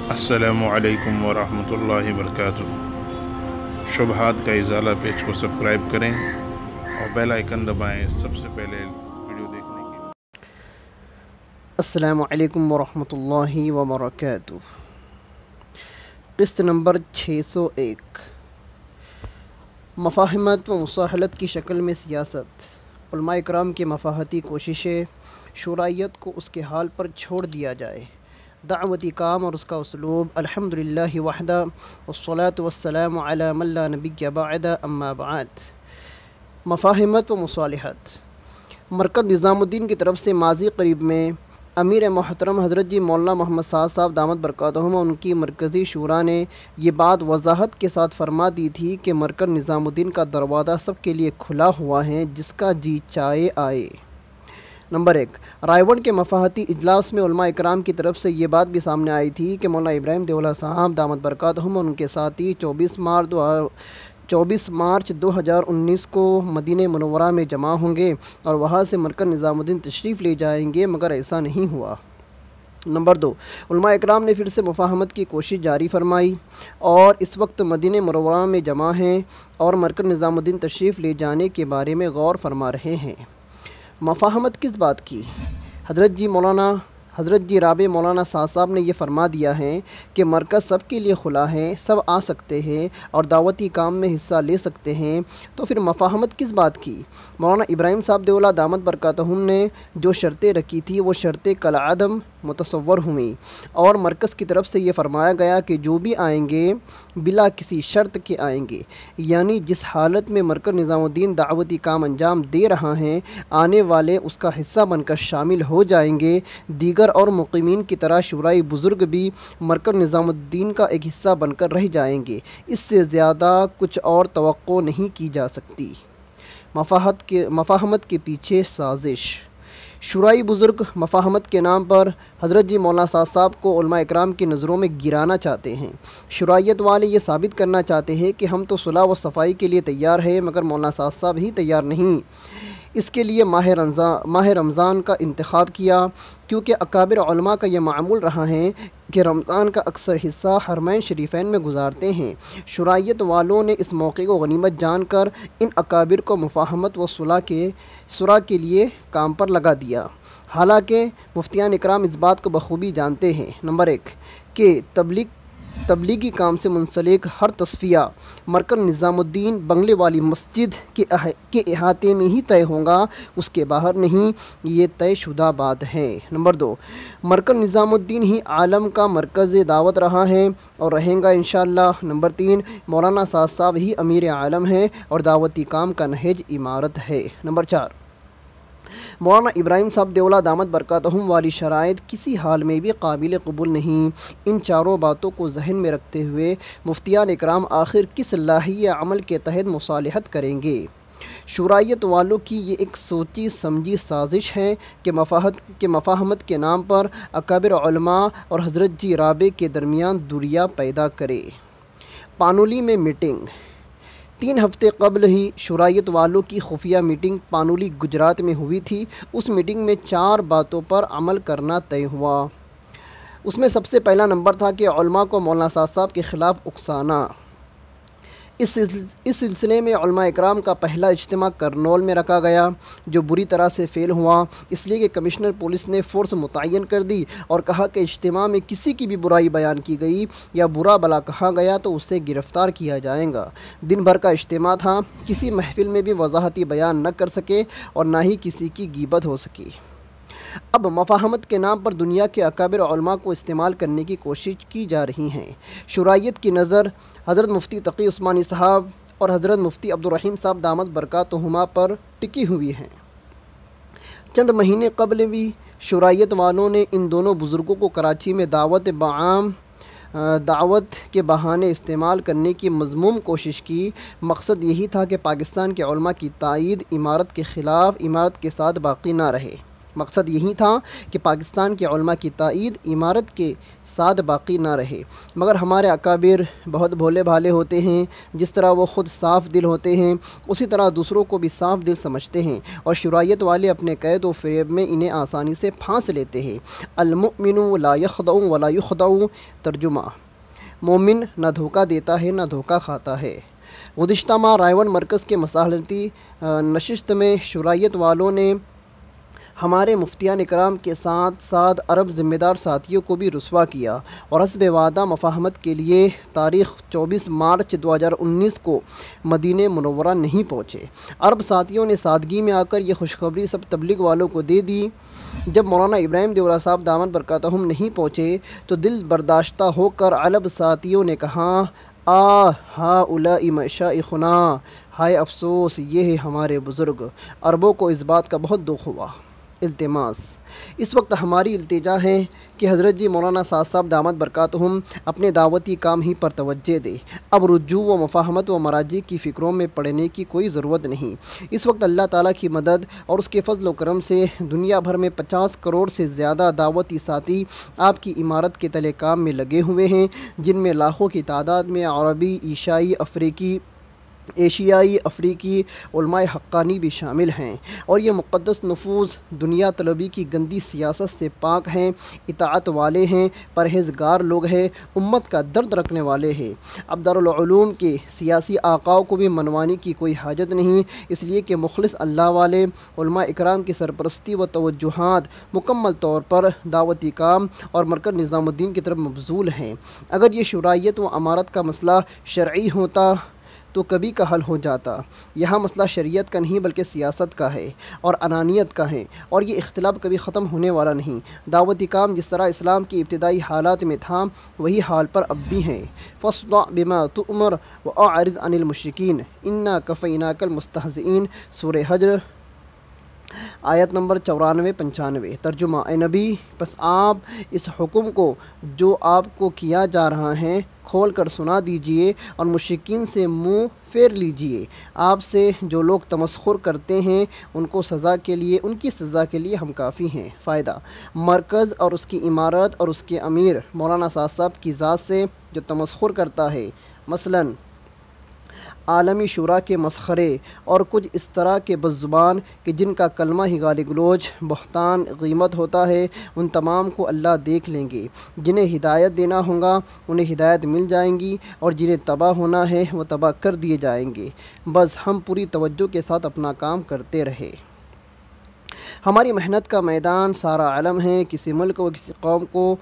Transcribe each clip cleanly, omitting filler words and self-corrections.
السلام علیکم ورحمۃ اللہ وبرکاتہ۔ شبہات کا ازالہ پیج کو سبسکرائب کریں اور بیل آئیکن دبائیں سب سے پہلے ویڈیو دیکھنے کے لیے۔ السلام علیکم ورحمۃ اللہ وبرکاتہ۔ قسط نمبر 601، مفاہمت و مصالحت کی شکل میں سیاست۔ علماء کرام کی مفاہمتی کوششیں، شرعیت کو اس کے حال پر چھوڑ دیا جائے۔ دعوتی کام اور اس کا اسلوب۔ الحمدللہ وحدہ والصلاة والسلام علی من لا نبی بعد، اما بعد۔ مفاہمت و مصالحت۔ مرکز نظام الدین کی طرف سے ماضی قریب میں امیر محترم حضرت جی مولانا محمد سعد صاحب دامت برکاتہم ان کی مرکزی شورا نے یہ بات وضاحت کے ساتھ فرما دی تھی کہ مرکز نظام الدین کا دروازہ سب کے لیے کھلا ہوا ہے، جس کا جی چاہے آئے۔ نمبر 1، رائے ون کے مفاہمتی اجلاس میں علماء اکرام کی طرف سے یہ بات بھی سامنے آئی تھی کہ مولانا ابراہیم دیولہ صاحب دامت برکاتہم ان کے ساتھی 24 مارچ 2019 کو مدینہ منورہ میں جمع ہوں گے اور وہاں سے مرکز نظام الدین تشریف لے جائیں گے، مگر ایسا نہیں ہوا۔ نمبر 2، علماء اکرام نے پھر سے مفاہمت کی کوشش جاری فرمائی اور اس وقت مدینہ منورہ میں جمع ہیں اور مرکز نظام الدین تشریف لے جانے کے بارے میں غور فرما رہے ہیں۔ مفاہمت کس بات کی؟ حضرت جی رابع مولانا سعد صاحب نے یہ فرما دیا ہے کہ مرکز سب کے لیے کھلا ہے، سب آ سکتے ہیں اور دعوتی کام میں حصہ لے سکتے ہیں، تو پھر مفاہمت کس بات کی؟ مولانا ابراہیم صاحب دیولہ دامت برکاتہم نے جو شرطیں رکھی تھی وہ شرطیں کالعدم متصور ہوئیں اور مرکز کی طرف سے یہ فرمایا گیا کہ جو بھی آئیں گے بلا کسی شرط کے آئیں گے، یعنی جس حالت میں مرکز نظام الدین دعوتی کام انجام دے رہا ہے آنے والے اس کا حصہ بن کر شامل ہو جائیں گے۔ دیگر اور مقیمین کی طرح شورائی بزرگ بھی مرکز نظام الدین کا ایک حصہ بن کر رہ جائیں گے، اس سے زیادہ کچھ اور توقع نہیں کی جا سکتی۔ مفاہمت کے پیچھے سازش۔ شورائی بزرگ مفاہمت کے نام پر حضرت جی مولانا سعد صاحب کو علماء اکرام کی نظروں میں گرانا چاہتے ہیں۔ شرعیت والے یہ ثابت کرنا چاہتے ہیں کہ ہم تو صلح و صفائی کے لیے تیار ہیں، مگر مولانا سعد صاحب ہی تیار نہیں۔ اس کے لیے ماہ رمضان کا انتخاب کیا، کیونکہ اکابر علماء کا یہ معمول رہا ہے کہ رمضان کا اکثر حصہ حرمین شریفین میں گزارتے ہیں۔ شرعیت والوں نے اس موقع کو غنیمت جان کر ان اکابر کو مفاہمت و صلح کے لیے کام پر لگا دیا، حالانکہ مفتیان اکرام اس بات کو بخوبی جانتے ہیں۔ نمبر 1، کہ تبلیغی کام سے منسلک ہر تصفیہ مرکز نظام الدین بنگلے والی مسجد کے احاطے میں ہی طے ہوگا، اس کے باہر نہیں، یہ طے شدہ بات ہے۔ نمبر 2، مرکز نظام الدین ہی عالم کا مرکز دعوت رہا ہے اور رہیں گا انشاءاللہ۔ نمبر 3، مولانا سعد صاحب ہی امیر عالم ہیں اور دعوتی کام کا نہج عمارت ہے۔ نمبر 4، مولانا ابراہیم صاحب دیولہ دامت برکاتہم والی شرائط کسی حال میں بھی قابل قبول نہیں۔ ان چاروں باتوں کو ذہن میں رکھتے ہوئے مفتیان اکرام آخر کس لاہی عمل کے تحت مصالحت کریں گے؟ شرعیت والوں کی یہ ایک سوچی سمجھی سازش ہے کہ مفاہمت کے نام پر اکابر علماء اور حضرت جی رابع کے درمیان دوریاں پیدا کرے۔ پانولی میں میٹنگ۔ 3 ہفتے قبل ہی شرعیت والوں کی خفیہ میٹنگ پانولی گجرات میں ہوئی تھی۔ اس میٹنگ میں 4 باتوں پر عمل کرنا طے ہوا۔ اس میں سب سے پہلا نمبر تھا کہ علماء کو مولانا سعد صاحب کے خلاف اکسانا۔ اس سلسلے میں علماء اکرام کا پہلا اجتماع کرنول میں رکھا گیا، جو بری طرح سے فیل ہوا، اس لیے کہ کمشنر پولیس نے فورس متعین کر دی اور کہا کہ اجتماع میں کسی کی بھی برائی بیان کی گئی یا برا بلا کہا گیا تو اسے گرفتار کیا جائے گا۔ دن بھر کا اجتماع تھا، کسی محفل میں بھی وضاحتی بیان نہ کر سکے اور نہ ہی کسی کی غیبت ہو سکی۔ اب مفاہمت کے نام پر دنیا کے اکابر علماء کو استعمال کرنے کی کوشش کی جا رہی ہے۔ شرعیت کی نظر حضرت مفتی تقی عثمانی صاحب اور حضرت مفتی عبدالرحیم صاحب دامت برکاتہما پر ٹکی ہوئی ہے۔ چند مہینے قبل بھی شرعیت والوں نے ان دونوں بزرگوں کو کراچی میں دعوت کے بہانے استعمال کرنے کی مذموم کوشش کی۔ مقصد یہی تھا کہ پاکستان کے علماء کی تائید عمارت کے خلاف، عمارت کے ساتھ باقی نہ رہے۔ مقصد یہی تھا کہ پاکستان کے علماء کی تائید عمارت کے ساتھ باقی نہ رہے، مگر ہمارے اکابر بہت بھولے بھالے ہوتے ہیں۔ جس طرح وہ خود صاف دل ہوتے ہیں اسی طرح دوسروں کو بھی صاف دل سمجھتے ہیں، اور شرائط والے اپنے قید و فریب میں انہیں آسانی سے پھانس لیتے ہیں۔ المؤمن لا یخدع ولا یخدع، ترجمہ: مومن نہ دھوکہ دیتا ہے نہ دھوکہ کھاتا ہے۔ گزشتہ ماہ رائے مرکز کے مصالحتی نشست میں شرائط والوں نے ہمارے مفتیان اکرام کے ساتھ ساتھ عرب ذمہ دار ساتھیوں کو بھی رسوا کیا اور حسب وعدہ مفاہمت کے لیے تاریخ 24 مارچ 2019 کو مدینہ منورہ نہیں پہنچے۔ عرب ساتھیوں نے سادگی میں آ کر یہ خوشخبری سب تبلیغ والوں کو دے دی۔ جب مولانا ابراہیم دیولا صاحب دامت برکاتہم نہیں پہنچے تو دل برداشتہ ہو کر عرب ساتھیوں نے کہا، ہؤلاء مشائخنا، ہائے افسوس یہ ہے ہمارے بزرگ۔ عربوں کو اس بات کا بہت دکھ ہوا۔ التماس: اس وقت ہماری التجا ہے کہ حضرت جی مولانا سعد صاحب دامت برکاتہم اپنے دعوتی کام ہی پر توجہ دے۔ اب رجوع و مفاہمت و مراجع کی فکروں میں پڑنے کی کوئی ضرورت نہیں۔ اس وقت اللہ تعالیٰ کی مدد اور اس کے فضل و کرم سے دنیا بھر میں 50 کروڑ سے زیادہ دعوتی ساتھی آپ کی عمارت کے تلے کام میں لگے ہوئے ہیں، جن میں لاکھوں کی تعداد میں عربی، ایشیائی، افریقی علماء حقانی بھی شامل ہیں، اور یہ مقدس نفوذ دنیا طلبی کی گندی سیاست سے پاک ہیں، اطاعت والے ہیں، پرہیزگار لوگ ہیں، امت کا درد رکھنے والے ہیں۔ اب دارالعلوم کے سیاسی آقاؤں کو بھی منوانے کی کوئی حاجت نہیں، اس لیے کہ مخلص اللہ والے علماء اکرام کی سرپرستی و توجہات مکمل طور پر دعوتی کام اور مرکز نظام الدین کی طرف مبذول ہیں۔ اگر یہ شرائط و امارت کا مسئلہ شرعی ہوتا تو کبھی کا حل ہو جاتا۔ یہاں مسئلہ شریعت کا نہیں بلکہ سیاست کا ہے اور انانیت کا ہے، اور یہ اختلاف کبھی ختم ہونے والا نہیں۔ دعوتی کام جس طرح اسلام کی ابتدائی حالات میں تھا وہی حال پر اب بھی ہیں۔ فاصدع بما تؤمر واعرض عن المشرکین انا کفیناک المستہزئین، سورہ حجر آیت نمبر 94-95۔ ترجمہ: اے نبی، پس آپ اس حکم کو جو آپ کو کیا جا رہا ہے کھول کر سنا دیجئے اور مشرکین سے منہ پھیر لیجئے۔ آپ سے جو لوگ تمسخر کرتے ہیں ان کی سزا کے لیے ہم کافی ہیں۔ فائدہ: مرکز اور اس کی عمارت اور اس کے امیر مولانا سعد صاحب کی ذات سے جو تمسخر کرتا ہے، مثلاً عالمی شورا کے مسخرے اور کچھ اس طرح کے بدزبان کہ جن کا کلمہ ہی گالی گلوچ، بہتان، غیبت ہوتا ہے، ان تمام کو اللہ دیکھ لیں گے۔ جنہیں ہدایت دینا ہوگا انہیں ہدایت مل جائیں گی، اور جنہیں تباہ ہونا ہے وہ تباہ کر دیے جائیں گے۔ بس ہم پوری توجہ کے ساتھ اپنا کام کرتے رہے۔ ہماری محنت کا میدان سارا عالم ہے۔ کسی ملک و کسی قوم کو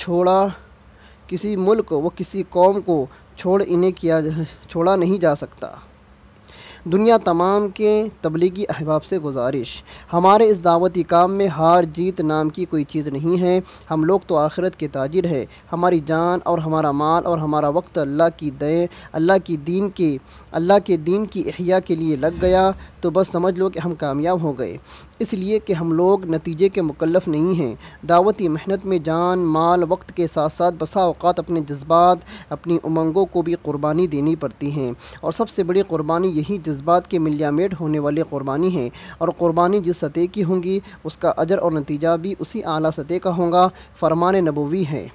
چھوڑا نہیں جا سکتا۔ دنیا تمام کے تبلیغی احباب سے گزارش: ہمارے اس دعوتی کام میں ہار جیت نام کی کوئی چیز نہیں ہے۔ ہم لوگ تو آخرت کے تاجر ہیں۔ ہماری جان اور ہمارا مال اور ہمارا وقت اللہ کے دین کی احیاء کے لیے لگ گیا تو بس سمجھ لو کہ ہم کامیاب ہو گئے، اس لیے کہ ہم لوگ نتیجے کے مکلف نہیں ہیں۔ دعوتی محنت میں جان، مال، وقت کے ساتھ ساتھ بسا اوقات اپنے جذبات، اپنی امنگوں کو بھی قربانی دینی پڑتی ہیں، اور سب سے بڑی قربانی یہی جذبات کے ملیا میٹ ہونے والی قربانی ہے، اور قربانی جس سطح کی ہوں گی اس کا اجر اور نتیجہ بھی اسی اعلیٰ سطح کا ہوگا۔ فرمان نبوی ہے،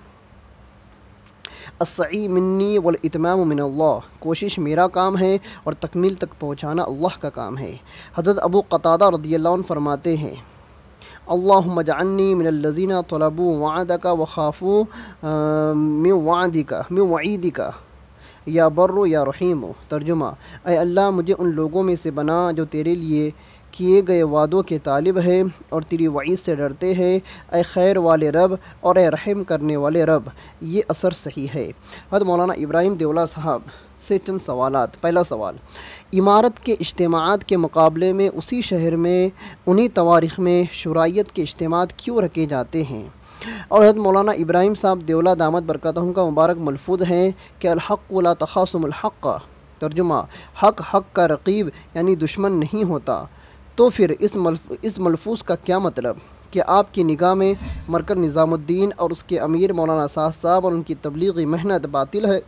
السعی منی والاتمام من اللہ، کوشش میرا کام ہے اور تکمیل تک پہنچانا اللہ کا کام ہے۔ حضرت ابو قتادہ رضی اللہ عنہ فرماتے ہیں، اللہم اجعلنی من الذین طلبوا وعدک وخافوا من وعیدک یا بر یا رحیم۔ ترجمہ: اے اللہ مجھے ان لوگوں میں سے بنا جو تیرے لیے کیے گئے وعدوں کے طالب ہیں اور تیری وعید سے ڈرتے ہیں، اے خیر والے رب اور اے رحم کرنے والے رب۔ یہ اثر صحیح ہے۔ حضرت مولانا ابراہیم دیولا صاحب سے چند سوالات۔ پہلا سوال: عمارت کے اجتماعات کے مقابلے میں اسی شہر میں انہی تواریخ میں شرائط کے اجتماعات کیوں رکھے جاتے ہیں؟ اور حضرت مولانا ابراہیم صاحب دیولا دامت برکاتہم کا مبارک ملفوظ ہے کہ الحق لا تخاصم الحق، ترجمہ: حق کا رقیب یعنی دشمن نہیں ہوتا۔ تو پھر اس ملفوظ کا کیا مطلب کہ آپ کی نگاہ میں مرکز نظام الدین اور اس کے امیر مولانا سعد صاحب اور ان کی تبلیغی محنت باطل ہے؟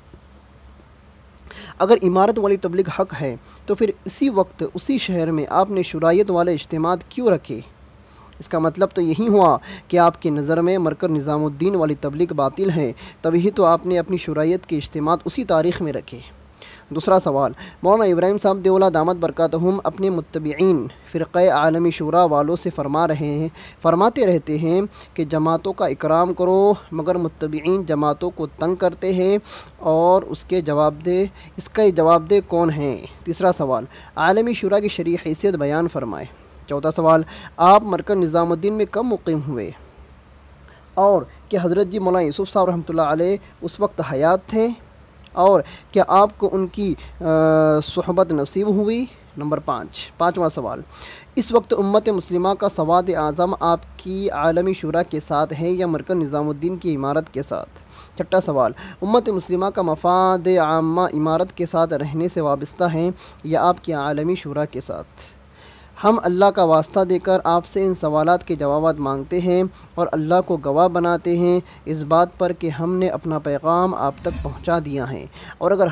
اگر عمارت والی تبلیغ حق ہے تو پھر اسی وقت اسی شہر میں آپ نے شرائط والے اجتماعات کیوں رکھے؟ اس کا مطلب تو یہی ہوا کہ آپ کی نظر میں مرکز نظام الدین والی تبلیغ باطل ہے، تبھی تو آپ نے اپنی شرائط کے اجتماعات اسی تاریخ میں رکھے۔ دوسرا سوال، مولانا ابراہیم صاحب دیولہ دامت برکاتہم اپنے متبعین فرقہ عالمی شورا والوں سے فرماتے رہتے ہیں کہ جماعتوں کا اکرام کرو، مگر متبعین جماعتوں کو تنگ کرتے ہیں اور اس کا جواب دہ کون ہیں؟ تیسرا سوال، عالمی شورا کی شرعی حیثیت بیان فرمائے۔ چوتھا سوال، آپ مرکز نظام الدین میں کب مقیم ہوئے اور کہ حضرت جی مولانا یوسف صاحب رحمۃ اللہ علیہ اس وقت حیات تھے اور کیا آپ کو ان کی صحبت نصیب ہوئی؟ نمبر 5واں سوال، اس وقت امت مسلمہ کا سواد اعظم آپ کی عالمی شورا کے ساتھ ہے یا مرکز نظام الدین کی عمارت کے ساتھ؟ چھٹا سوال، امت مسلمہ کا مفاد عامہ عمارت کے ساتھ رہنے سے وابستہ ہیں یا آپ کی عالمی شورا کے ساتھ؟ ہم اللہ کا واسطہ دے کر آپ سے ان سوالات کے جوابات مانگتے ہیں اور اللہ کو گواہ بناتے ہیں اس بات پر کہ ہم نے اپنا پیغام آپ تک پہنچا دیا ہے، اور اگر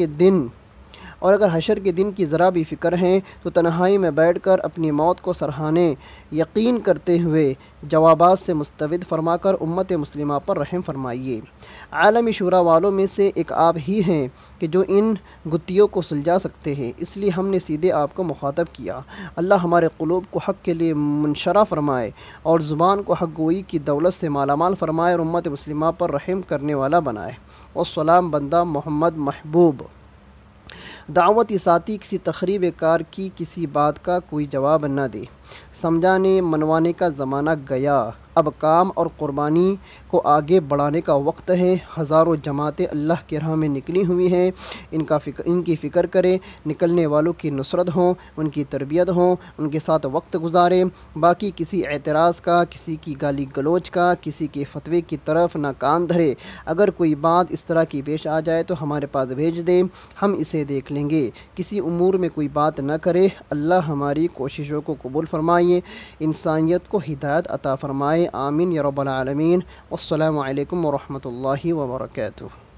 حشر کے دن کی ذرا بھی فکر ہے تو تنہائی میں بیٹھ کر اپنی موت کو سرہانے یقین کرتے ہوئے جوابات سے مستفید فرما کر امت مسلمہ پر رحم فرمائیے۔ عالمی شورا والوں میں سے ایک آپ ہی ہیں کہ جو ان گتھیوں کو سلجھا سکتے ہیں، اس لیے ہم نے سیدھے آپ کو مخاطب کیا۔ اللہ ہمارے قلوب کو حق کے لیے منشرح فرمائے اور زبان کو حق گوئی کی دولت سے مالا مال فرمائے اور امت مسلمہ پر رحم کرنے والا بنائے۔ والسلام، بندہ محمد محبوب۔ دعوتی ساتھی کسی تخریب کار کی کسی بات کا کوئی جواب نہ دے، سمجھانے منوانے کا زمانہ گیا، اب کام اور قربانی کو آگے بڑھانے کا وقت ہے۔ ہزاروں جماعتیں اللہ کی راہ میں نکلی ہوئی ہیں، ان کی فکر کریں، نکلنے والوں کی نصرت ہوں، ان کی تربیت ہوں، ان کے ساتھ وقت گزاریں۔ باقی کسی اعتراض کا، کسی کی گالی گلوچ کا، کسی کے فتوے کی طرف نہ کان دھرے۔ اگر کوئی بات اس طرح کی پیش آ جائے تو ہمارے پاس بھیج دیں، ہم اسے دیکھ لیں گے۔ کسی امور میں کوئی بات نہ کرے۔ اللہ ہماری کوششوں کو قبول فرمائے، انسانیت کو ہدایت عطا فرمائے، آمین یا رب العالمین۔ والسلام علیکم ورحمۃ اللہ وبرکاتہ۔